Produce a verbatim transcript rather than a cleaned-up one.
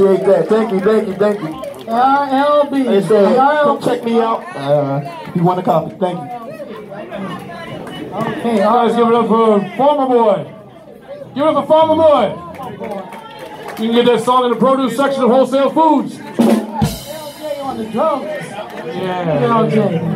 appreciate that. Thank you, thank you, thank you. R L B. They said, come check me out. Uh, you want a copy? Thank you. Okay, guys, give it up for Farmer Boy. Give it up for Farmer Boy. You can get that song in the produce section of Wholesale Foods. L J on the drums. Yeah. L J.